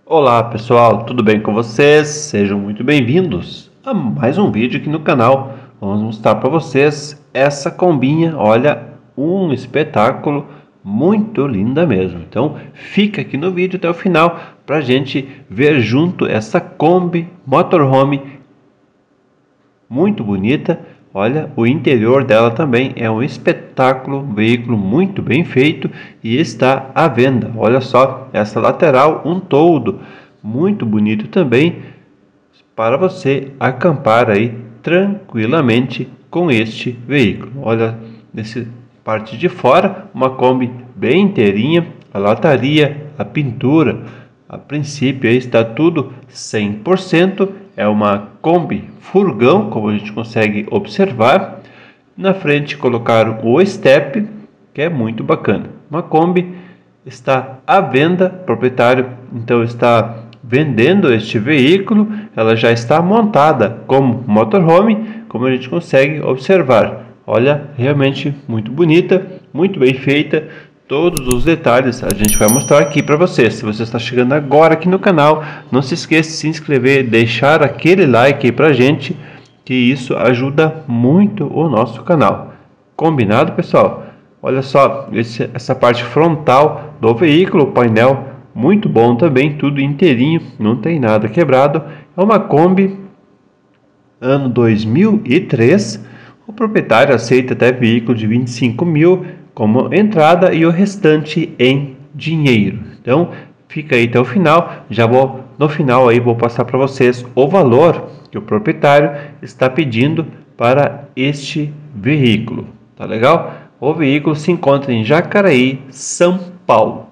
Olá pessoal, tudo bem com vocês? Sejam muito bem-vindos a mais um vídeo aqui no canal. Vamos mostrar para vocês essa combinha, olha, um espetáculo, muito linda mesmo. Então fica aqui no vídeo até o final para a gente ver junto essa Kombi Motorhome muito bonita. Olha, o interior dela também é um espetáculo, um veículo muito bem feito e está à venda. Olha só, essa lateral, um toldo muito bonito também para você acampar aí tranquilamente com este veículo. Olha, nessa parte de fora, uma Kombi bem inteirinha, a lataria, a pintura, a princípio aí está tudo 100%. É uma Kombi furgão, como a gente consegue observar. Na frente colocaram o step, que é muito bacana. Uma Kombi está à venda, o proprietário então está vendendo este veículo. Ela já está montada como motorhome, como a gente consegue observar. Olha, realmente muito bonita, muito bem feita. Todos os detalhes a gente vai mostrar aqui para você. Se você está chegando agora aqui no canal, não se esqueça de se inscrever, deixar aquele like aí para a gente, que isso ajuda muito o nosso canal. Combinado, pessoal? Olha só, essa parte frontal do veículo, o painel muito bom também, tudo inteirinho, não tem nada quebrado. É uma Kombi ano 2003. O proprietário aceita até veículo de 25 mil como entrada e o restante em dinheiro. Então fica aí até o final. Já vou no final aí vou passar para vocês o valor que o proprietário está pedindo para este veículo. Tá legal? O veículo se encontra em Jacareí, São Paulo.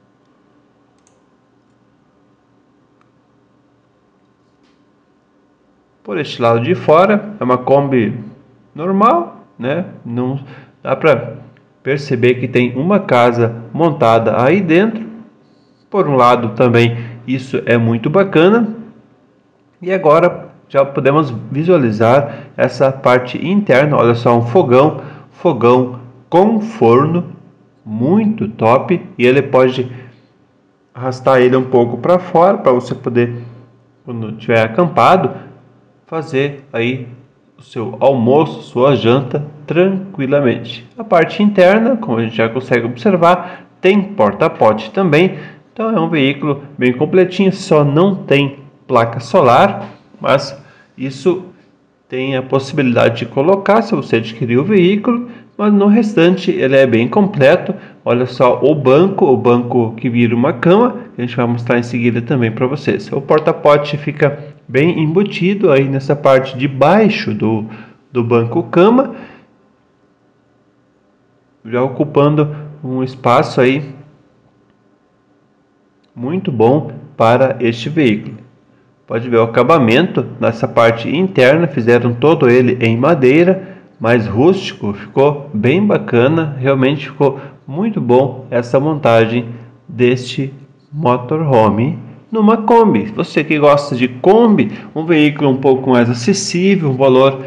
Por este lado de fora é uma Kombi normal, né? Não dá para perceber que tem uma casa montada aí dentro. Por um lado também isso é muito bacana. E agora já podemos visualizar essa parte interna. Olha só, um fogão com forno muito top, e ele pode arrastar ele um pouco para fora para você poder, quando estiver acampado, fazer aí o seu almoço, sua janta tranquilamente. A parte interna, como a gente já consegue observar, tem porta-pote também. Então é um veículo bem completinho, só não tem placa solar, mas isso tem a possibilidade de colocar se você adquirir o veículo, mas no restante ele é bem completo. Olha só o banco que vira uma cama, que a gente vai mostrar em seguida também para vocês. O porta-pote fica bem embutido aí nessa parte de baixo do banco cama, já ocupando um espaço aí muito bom para este veículo. Pode ver o acabamento nessa parte interna, fizeram todo ele em madeira, mais rústico, ficou bem bacana, realmente ficou muito bom essa montagem deste motorhome numa Kombi. Você que gosta de Kombi, um veículo um pouco mais acessível, um valor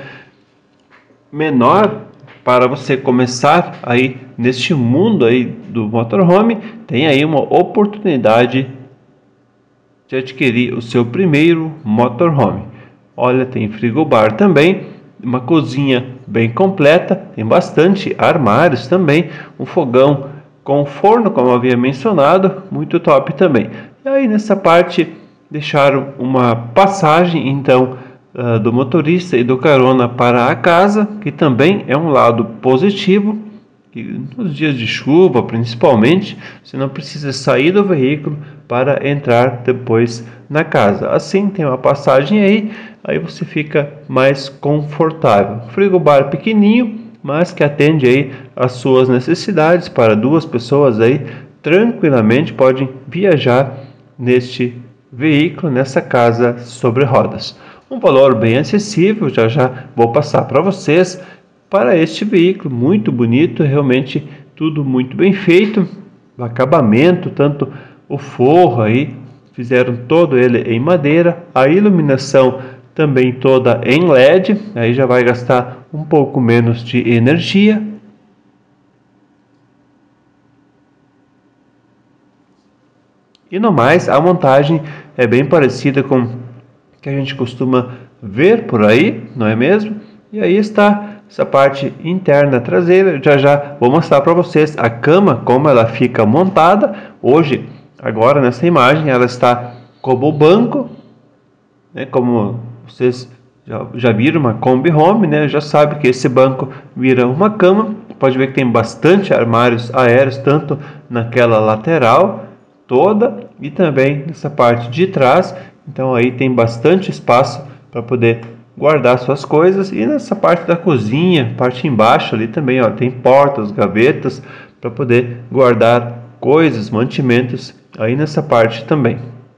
menor para você começar aí neste mundo aí do motorhome, tem aí uma oportunidade de adquirir o seu primeiro motorhome. Olha, tem frigobar também, uma cozinha bem completa, tem bastante armários também, um fogão com forno, como eu havia mencionado, muito top também. E aí nessa parte deixaram uma passagem então do motorista e do carona para a casa, que também é um lado positivo, que nos dias de chuva principalmente, você não precisa sair do veículo para entrar depois na casa. Assim tem uma passagem aí você fica mais confortável. Frigobar pequenininho, mas que atende aí às suas necessidades para duas pessoas aí tranquilamente podem viajar neste veículo, nessa casa sobre rodas. Um valor bem acessível, já vou passar para vocês, para este veículo, muito bonito, realmente tudo muito bem feito, o acabamento, tanto o forro aí, fizeram todo ele em madeira, a iluminação também toda em LED, aí já vai gastar um pouco menos de energia. E no mais, a montagem é bem parecida com o que a gente costuma ver por aí, não é mesmo? E aí está essa parte interna traseira. Já vou mostrar para vocês a cama, como ela fica montada. Hoje, agora nessa imagem, ela está como banco, né? Como vocês já viram uma Kombi Home, né? Já sabe que esse banco vira uma cama. Pode ver que tem bastante armários aéreos, tanto naquela lateral toda e também nessa parte de trás. Então aí tem bastante espaço para poder guardar suas coisas. E nessa parte da cozinha, parte embaixo ali também, ó, tem portas, gavetas para poder guardar coisas, mantimentos aí nessa parte também.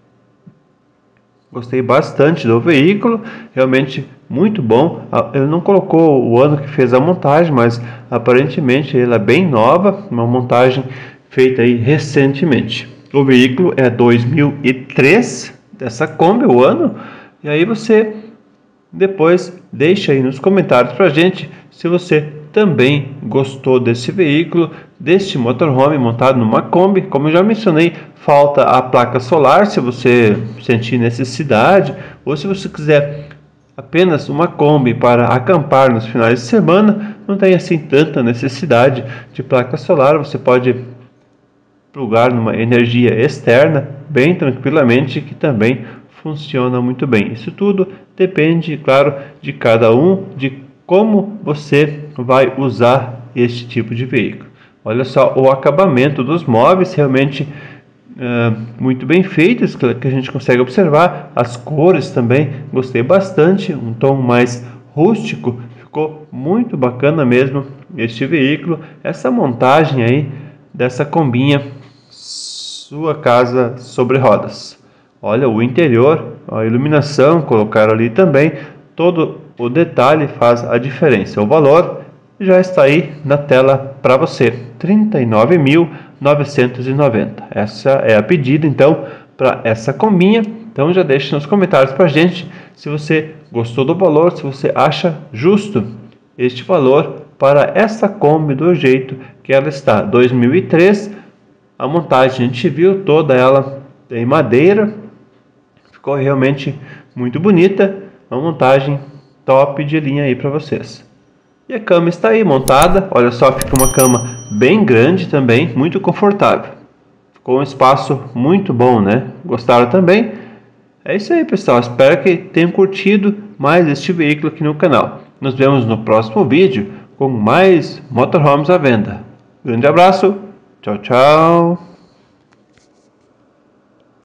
Gostei bastante do veículo, realmente muito bom. Ele não colocou o ano que fez a montagem, mas aparentemente ela é bem nova, uma montagem feita aí recentemente. O veículo é 2003, dessa Kombi, o ano, e aí você depois deixa aí nos comentários pra gente se você também gostou desse veículo, deste motorhome montado numa Kombi. Como eu já mencionei, falta a placa solar se você sentir necessidade, ou se você quiser apenas uma Kombi para acampar nos finais de semana, não tem assim tanta necessidade de placa solar. Você pode plugar numa energia externa bem tranquilamente, que também funciona muito bem. Isso tudo depende, claro, de cada um, de como você vai usar este tipo de veículo. Olha só o acabamento dos móveis, realmente muito bem feitos, que a gente consegue observar. As cores também, gostei bastante, um tom mais rústico, ficou muito bacana mesmo este veículo. Essa montagem aí dessa combinha Sua Casa sobre Rodas. Olha o interior, a iluminação, colocaram ali também, todo o detalhe faz a diferença. O valor já está aí na tela para você, R$ 39.990. Essa é a pedida então para essa combinha. Então já deixe nos comentários para a gente se você gostou do valor, se você acha justo este valor para essa Kombi do jeito que ela está. 2003, a montagem a gente viu toda ela em madeira, ficou realmente muito bonita, uma montagem top de linha aí para vocês. E a cama está aí montada, olha só, fica uma cama bem grande também, muito confortável. Ficou um espaço muito bom, né? Gostaram também? É isso aí, pessoal, espero que tenham curtido mais este veículo aqui no canal. Nos vemos no próximo vídeo com mais motorhomes à venda. Grande abraço, tchau, tchau!